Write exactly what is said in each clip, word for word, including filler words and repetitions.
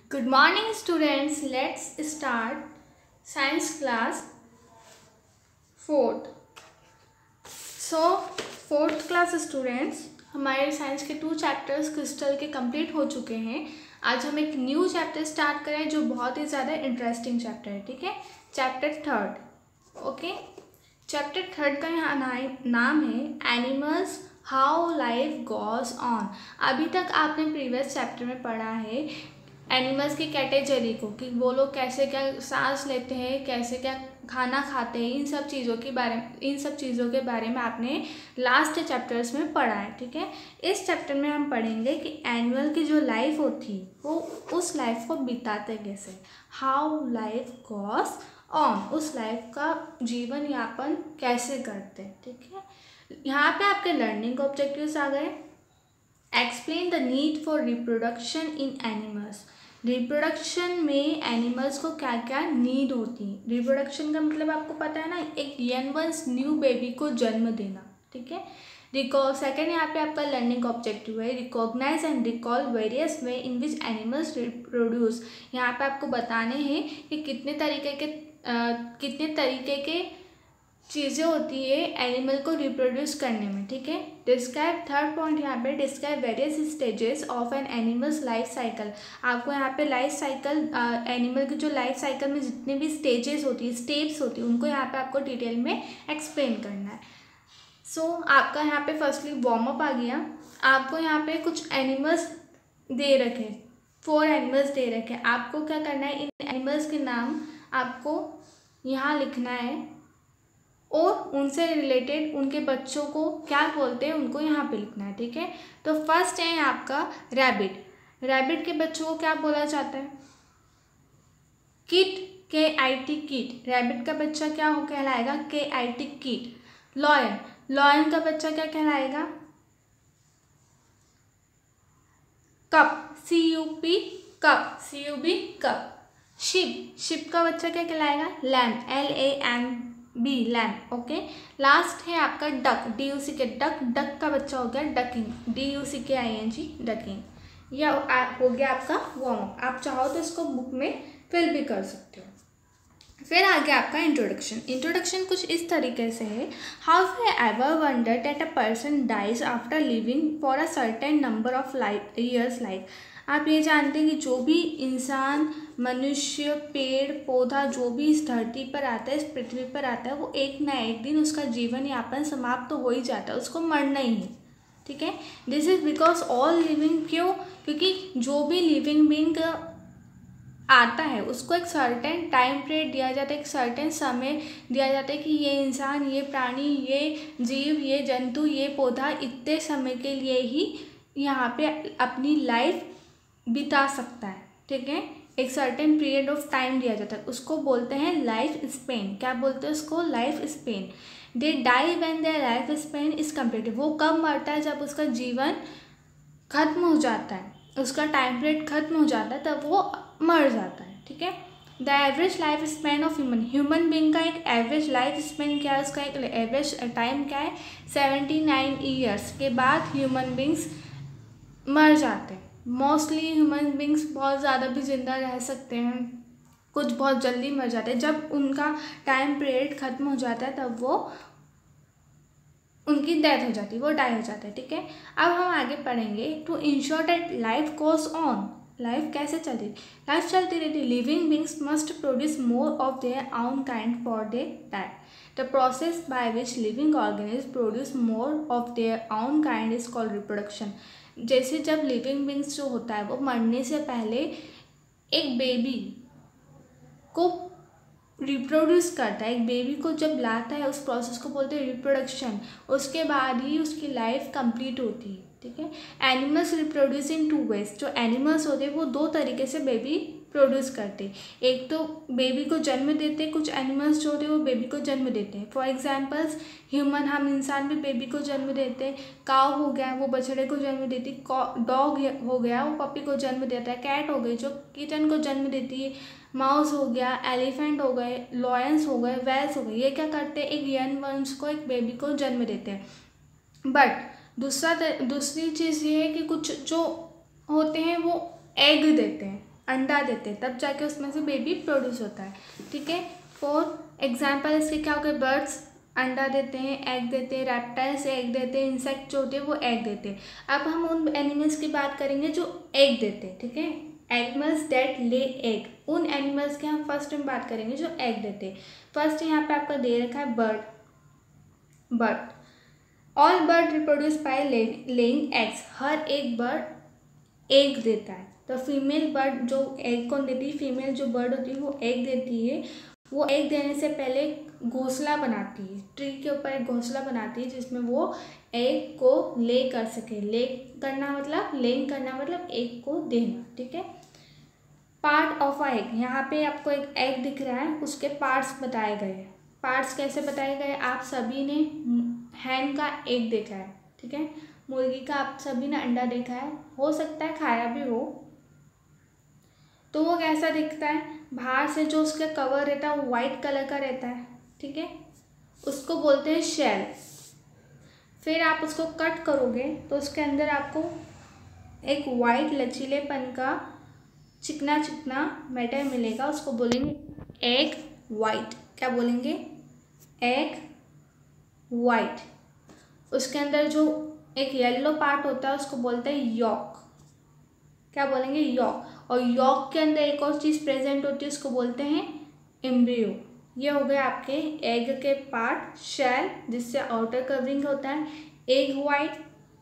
Good morning students. Let's start science class fourth. So fourth class students हमारे science के two chapters crystal के complete हो चुके हैं. आज हम एक न्यू चैप्टर स्टार्ट करें जो बहुत ही ज़्यादा इंटरेस्टिंग चैप्टर है. ठीक है, chapter third. Okay, chapter third का यहाँ नाम है animals how life goes on. अभी तक आपने प्रीवियस चैप्टर में पढ़ा है एनिमल्स की कैटेगरी को कि वो लोग कैसे क्या सांस लेते हैं, कैसे क्या खाना खाते हैं, इन सब चीज़ों के बारे में इन सब चीज़ों के बारे में आपने लास्ट चैप्टर्स में पढ़ा है. ठीक है, इस चैप्टर में हम पढ़ेंगे कि एनिमल की जो लाइफ होती है वो उस लाइफ को बिताते कैसे, हाउ लाइफ गोज ऑन, उस लाइफ का जीवन यापन कैसे करते हैं. ठीक है, यहाँ पे आपके लर्निंग ऑब्जेक्टिव्स आ गए. Explain the need for reproduction in animals. Reproduction में एनिमल्स को क्या क्या नीड होती है. रिप्रोडक्शन का मतलब आपको पता है ना, एक यंग वंस न्यू बेबी को जन्म देना. ठीक है, रिकॉल. सेकेंड यहाँ पे आपका लर्निंग ऑब्जेक्टिव है recognise and recall various way in which animals reproduce. यहाँ पे आपको बताने हैं कि कितने तरीके के आ, कितने तरीके के चीज़ें होती है एनिमल को रिप्रोड्यूस करने में. ठीक है, डिस्क्राइब. थर्ड पॉइंट यहाँ पे describe various stages of an animal's life cycle. आपको यहाँ पे लाइफ साइकिल, एनिमल की जो लाइफ साइकिल में जितने भी स्टेजेस होती है, स्टेप्स होती है, उनको यहाँ पे आपको डिटेल में एक्सप्लेन करना है. सो so, आपका यहाँ पे फर्स्टली वार्म अप आ गया. आपको यहाँ पे कुछ एनिमल्स दे रखे, फोर एनिमल्स दे रखे. आपको क्या करना है, इन एनिमल्स के नाम आपको यहाँ लिखना है और उनसे रिलेटेड उनके बच्चों को क्या बोलते हैं उनको यहाँ पे लिखना है. ठीक है, तो फर्स्ट है आपका रैबिट. रैबिट के बच्चों को क्या बोला जाता है, किट, के आई टी किट. रैबिट का बच्चा क्या हो कहलाएगा, K I T kit. Lion, lion का बच्चा क्या कहलाएगा, cup, C U P cup, C U B cup. Ship, ship का बच्चा क्या कहलाएगा, lamp, L A M B, lamp. Okay, last है आपका duck, D you see K duck. Duck का बच्चा हो गया डकिंग, डी यू सी के आई एन जी, डकिंग. यह हो गया आपका वार्म अप. आप चाहो तो इसको बुक में फिल भी कर सकते हो. फिर आगे आपका इंट्रोडक्शन. इंट्रोडक्शन कुछ इस तरीके से है, how you ever wonder that a person dies after living for a certain number of life years life. आप ये जानते हैं कि जो भी इंसान, मनुष्य, पेड़ पौधा जो भी इस धरती पर आता है, इस पृथ्वी पर आता है, वो एक ना एक दिन उसका जीवन यापन समाप्त तो हो ही जाता है, उसको मरना ही है. ठीक है, this is because all living, क्यों, क्योंकि जो भी लिविंग बीइंग आता है उसको एक सर्टेन टाइम पीरियड दिया जाता है, एक सर्टेन समय दिया जाता है कि ये इंसान, ये प्राणी, ये जीव, ये जंतु, ये पौधा इतने समय के लिए ही यहाँ पे अपनी लाइफ बिता सकता है. ठीक है, एक सर्टेन पीरियड ऑफ टाइम दिया जाता है, उसको बोलते हैं लाइफ स्पेन. क्या बोलते हैं उसको, life span. They die when their life span is completed. वो कब मरता है, जब उसका जीवन खत्म हो जाता है, उसका टाइम पीरियड खत्म हो जाता है, तब वो मर जाता है. ठीक है, the average life span of human, human being का एक एवरेज लाइफ स्पेन क्या है, उसका एक एवरेज टाइम क्या है, सेवेंटी नाइन ईयर्स के बाद ह्यूमन बींग्स मर जाते हैं. मोस्टली ह्यूमन बींग्स बहुत ज़्यादा भी ज़िंदा रह सकते हैं, कुछ बहुत जल्दी मर जाते हैं. जब उनका टाइम पीरियड ख़त्म हो जाता है तब वो उनकी डेथ हो जाती है, वो डाई हो जाता है. ठीक है, अब हम आगे पढ़ेंगे. To ensure that life goes on, life कैसे चलती, लाइफ चलती रहती. Living beings must produce more of their own kind for they die. The process by which living organism produce more of their own kind is called reproduction. जैसे जब living beings जो होता है वो मरने से पहले एक बेबी को रिप्रोड्यूस करता है, एक बेबी को जब लाता है, उस प्रोसेस को बोलते हैं रिप्रोडक्शन. उसके बाद ही उसकी लाइफ कंप्लीट होती है. ठीक है, animals reproduce in two ways. जो एनिमल्स होते हैं वो दो तरीके से बेबी प्रोड्यूस करते. एक तो बेबी को जन्म देते, कुछ एनिमल्स जो होते हैं वो बेबी को जन्म देते हैं. फॉर एग्जांपल्स ह्यूमन, हम इंसान भी बेबी को जन्म देते हैं. काव हो गया वो बछड़े को जन्म देती, डॉग हो गया वो पपी को जन्म देता है. कैट हो गई जो किटन को जन्म देती है. माउस हो गया, एलिफेंट हो गए, लॉयंस हो गए, वेल्स हो गए, ये क्या करते हैं, एक यंग वंस को, एक बेबी को जन्म देते हैं. बट दूसरा दूसरी चीज़ ये है कि कुछ जो होते हैं वो एग देते हैं. अंडा देते हैं, तब जाके उसमें से बेबी प्रोड्यूस होता है, ठीक है। फॉर एग्जाम्पल इसके क्या हो गए, बर्ड्स अंडा देते हैं, एग देते हैं, रेप्टाइल्स एग देते हैं, इंसेक्ट जो होते हैं वो एग देते हैं। अब हम उन एनिमल्स की बात करेंगे जो एग देते हैं, ठीक है। एनिमल्स दैट ले एग, उन एनिमल्स के हम फर्स्ट में बात करेंगे जो एग देते हैं। फर्स्ट यहाँ पे आपका दे रखा है bird, bird all bird reproduce by laying eggs, हर एक बर्ड एग देता है। तो फीमेल बर्ड जो एग कौन देती है, फीमेल जो बर्ड होती है वो एग देती है। वो एग देने से पहले घोंसला बनाती है, ट्री के ऊपर एक घोंसला बनाती है जिसमें वो एग को ले कर सके। ले करना मतलब लेइंग करना मतलब एग को देना, ठीक है। पार्ट ऑफ अ एग, यहाँ पे आपको एक एग दिख रहा है, उसके पार्ट्स बताए गए हैं। पार्ट्स कैसे बताए गए, आप सभी ने हैन का एग देखा है, ठीक है। मुर्गी का आप सभी ने अंडा देखा है, हो सकता है खाया भी हो। तो वो कैसा दिखता है, बाहर से जो उसका कवर रहता है वो वाइट कलर का रहता है, ठीक है, उसको बोलते हैं शेल। फिर आप उसको कट करोगे तो उसके अंदर आपको एक वाइट लचीलेपन का चिकना चिकना मैटर मिलेगा, उसको बोलेंगे एग वाइट। क्या बोलेंगे, एग वाइट। उसके अंदर जो एक येलो पार्ट होता है उसको बोलते हैं यॉक। क्या बोलेंगे, यॉक। और यॉक के अंदर एक और चीज़ प्रेजेंट होती है, उसको बोलते हैं एम्ब्रियो। ये हो गए आपके एग के पार्ट, शेल जिससे आउटर कवरिंग होता है, एग वाइट,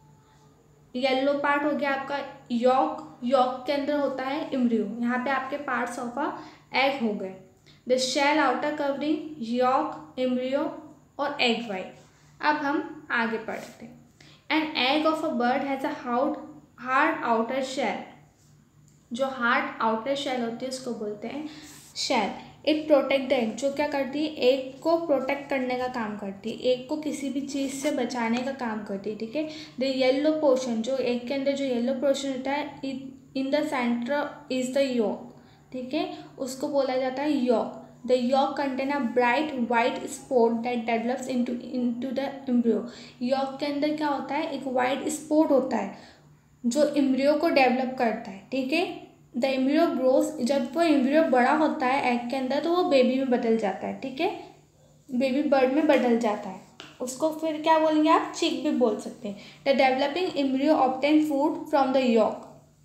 येलो पार्ट हो गया आपका यॉक, यॉक के अंदर होता है एम्ब्रियो। यहाँ पे आपके पार्ट्स ऑफ अ एग हो गए, the shell, outer covering, yolk, embryo और एग वाइट। अब हम आगे पढ़ते हैं। An egg of a bird has a hard hard outer shell, जो हार्ड आउटर शेल होती है उसको बोलते हैं shell. It protect the egg, जो क्या करती है, एग को प्रोटेक्ट करने का काम करती है, एग को किसी भी चीज़ से बचाने का काम करती है, ठीक है। द येलो पोर्शन, जो एग के अंदर जो येलो पोर्शन होता है, in the centre is the yolk, ठीक है, उसको बोला जाता है yolk. The yolk contain a bright white spot that develops into into the embryo. Yolk के अंदर क्या होता है, एक वाइट स्पॉट होता है जो एम्ब्रियो को डेवलप करता है, ठीक है। द एम्ब्रियो ग्रोस, जब वो एम्ब्रियो बड़ा होता है एग के अंदर तो वो बेबी में बदल जाता है, ठीक है, बेबी बर्ड में बदल जाता है। उसको फिर क्या बोलेंगे आप, चिक भी बोल सकते हैं। The developing embryo obtain food from the yolk.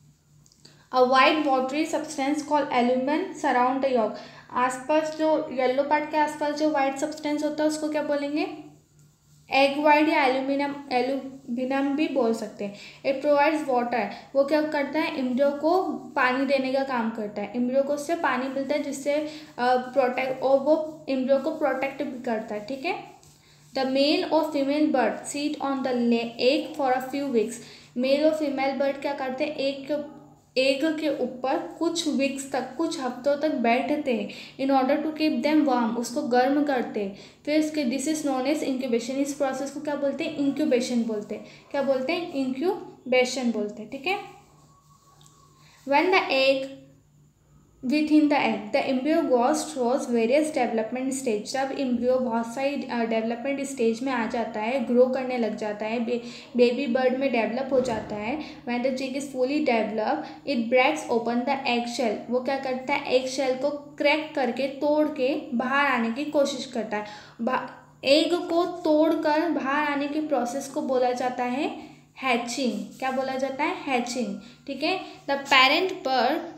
A white watery substance called albumen surround the yolk. आसपास जो येलो पार्ट के आसपास जो वाइट सब्सटेंस होता है उसको क्या बोलेंगे, एग वाइट या एल्यूमिनियम, एल्यूमिनियम भी बोल सकते हैं। इट प्रोवाइड्स वाटर, वो क्या करता है, एम्ब्रियो को पानी देने का काम करता है। एम्ब्रियो को उससे पानी मिलता है जिससे प्रोटेक्ट, और वो एम्ब्रियो को प्रोटेक्ट भी करता है, ठीक है। द मेल और female bird sit on the egg for a few weeks. Male और फीमेल बर्ड क्या करते हैं, एक एग के ऊपर कुछ वीक्स तक, कुछ हफ्तों तक बैठते हैं, in order to keep them warm, उसको गर्म करते हैं। फिर इसके this is known as incubation. इस प्रोसेस को क्या बोलते हैं, इंक्यूबेशन बोलते हैं। क्या बोलते हैं, इंक्यूबेशन बोलते हैं, ठीक है। When the egg within the egg, the embryo goes through various development stage. जब एम्ब्रियो बहुत सारी डेवलपमेंट स्टेज में आ जाता है, ग्रो करने लग जाता है, बे, बेबी बर्ड में डेवलप हो जाता है। When the chick is fully develop, it breaks open the egg shell. वो क्या करता है, एग शेल को क्रैक करके, तोड़ के बाहर आने की कोशिश करता है। एग को तोड़कर बाहर आने की प्रोसेस को बोला जाता है हैचिंग। क्या बोला जाता है, हैचिंग, ठीक है। The parent bird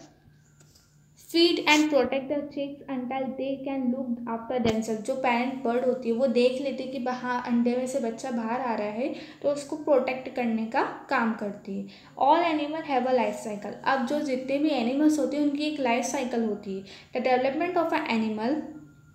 feed and protect the chicks until they can look after themselves. जो पेरेंट बर्ड होती है वो देख लेती है कि बाहर अंडे में से बच्चा बाहर आ रहा है, तो उसको प्रोटेक्ट करने का काम करती है। All animal have a life cycle. अब जो जितने भी एनिमल्स होते हैं उनकी एक लाइफ साइकिल होती है। The development of a animal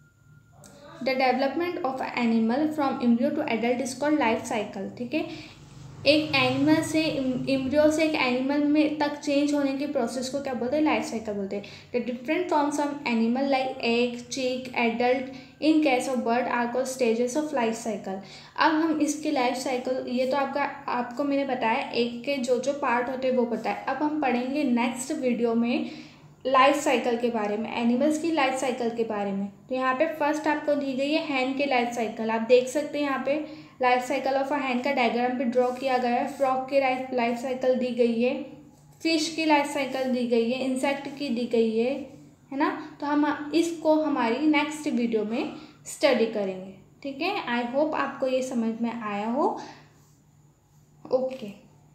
the development of a animal from embryo to adult is called life cycle, ठीक है। एक एनिमल से, एम्ब्रियो से एक एनिमल में तक चेंज होने के प्रोसेस को क्या बोलते हैं, लाइफ साइकिल बोलते हैं। The different forms of animal like egg, chick, adult in case of bird are called stages of life cycle. अब हम इसकी लाइफ साइकिल, ये तो आपका आपको मैंने बताया एग के जो जो पार्ट होते हैं वो पता है। अब हम पढ़ेंगे नेक्स्ट वीडियो में लाइफ साइकिल के बारे में, एनिमल्स की लाइफ साइकिल के बारे में। तो यहाँ पे फर्स्ट आपको दी गई है हैन की लाइफ साइकिल। आप देख सकते हैं यहाँ पे life cycle of a hen का डायग्राम भी ड्रॉ किया गया है। फ्रॉग की लाइफ लाइफ साइकिल दी गई है, फिश की लाइफ साइकिल दी गई है, इंसेक्ट की दी गई है है ना। तो हम इसको हमारी नेक्स्ट वीडियो में स्टडी करेंगे, ठीक है। आई होप आपको ये समझ में आया हो। ओके,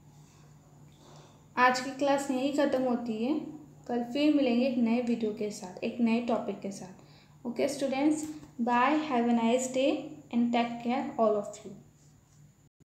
आज की क्लास यहीं ख़त्म होती है। कल फिर मिलेंगे एक नए वीडियो के साथ, एक नए टॉपिक के साथ। Okay students, bye, have a nice day and take care all of you.